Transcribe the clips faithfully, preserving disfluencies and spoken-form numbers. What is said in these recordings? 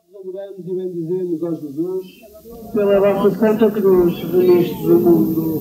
Adoramos e bendizemos a Jesus pela vossa Santa Cruz, remiste do mundo.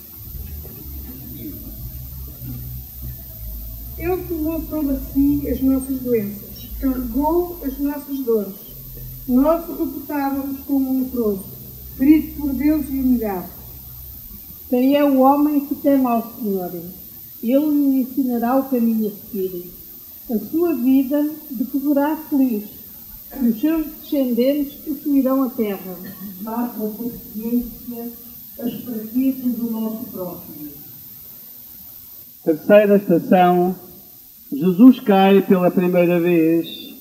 Ele tomou sobre si as nossas doenças, carregou as nossas dores. Nós o reportávamos como um leproso, ferido por Deus e humilhado. Quem é o homem que teme ao Senhor? Ele lhe ensinará o caminho a seguir. A sua vida decorrerá feliz, e os seus descendentes possuirão a terra. Mas com paciência as fraquezas do nosso próximo. Terceira estação. Jesus cai pela primeira vez.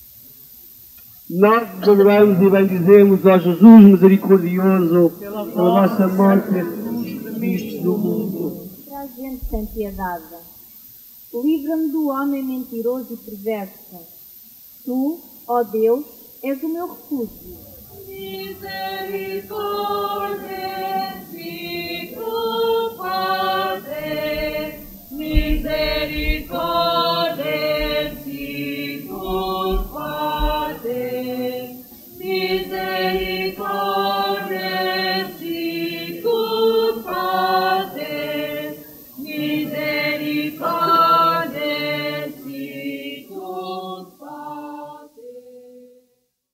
Nós adoramos e bendizemos ao Jesus misericordioso pela vossa morte e cruz, remistes do mundo. Para a gente sem piedade, livra-me do homem mentiroso e perverso. Tu, ó Deus, és o meu refúgio. Misericórdia.